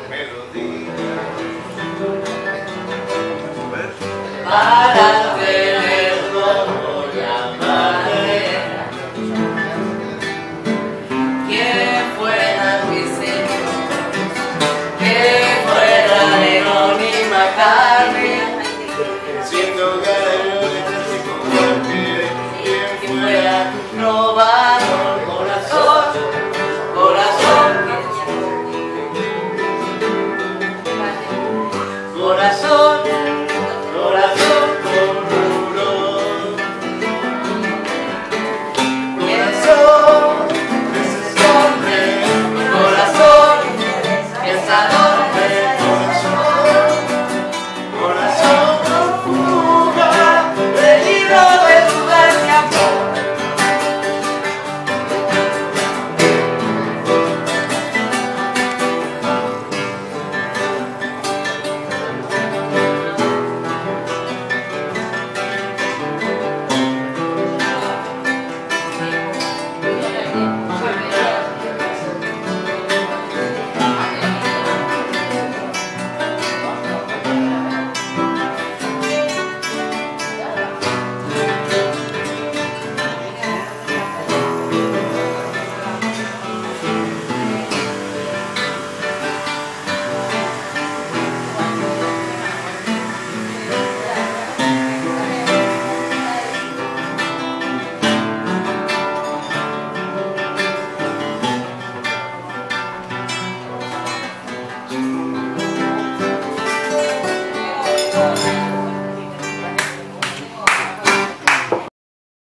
melodía para tener como la madera que fuera mi señor, que fuera Lennon y McCartney, siendo ganadoras y compartir que fuera robado corazón, corazón, corazón, corazón con dolor, corazón que se esconde, corazón que esa noche